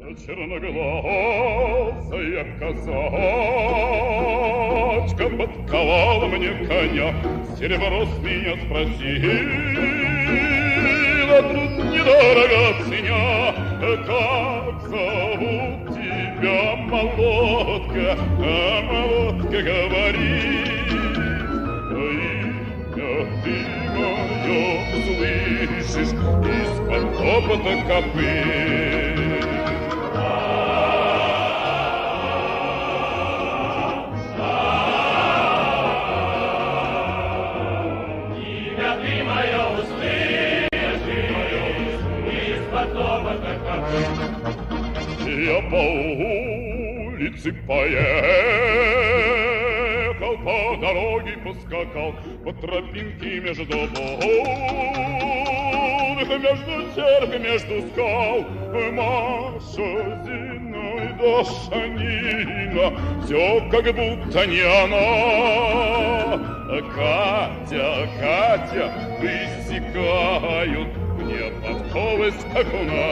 Черноглазая казачка подковала мне коня, серебро с меня спросила, труд недорого ценя. Как зовут тебя, молодка? А молодка говорит: имя ты мое слышишь из-под топота копыт. Я по улице поехал, по дороге поскакал, по тропинке между волн, между терк, между скал. Маша, Зинаида, Нина, все как будто не она. Катя, Катя, высекают мне подковы скакуна.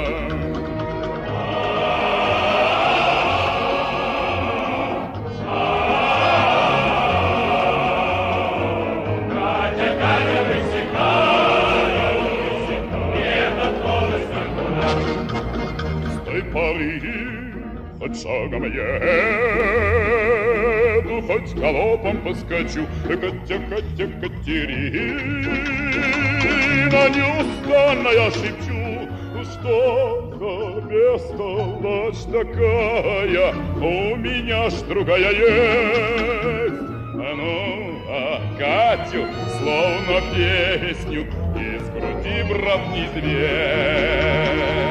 Хоть шагом еду, хоть галопом поскочу, Катя, Катя, Катерина, неустанно я шепчу, что за бестолочь такая, у меня ж другая есть. Ну, а Катю, словно песню, из груди, брат, не зверь.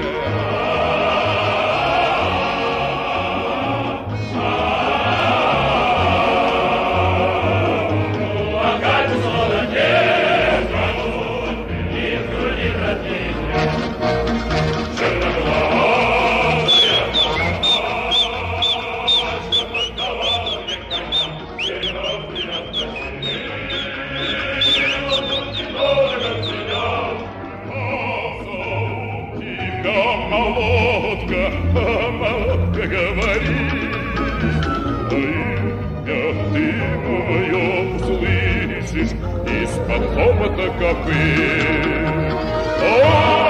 Молодка говорит: имя ты мое услышишь из-под хобота копыт.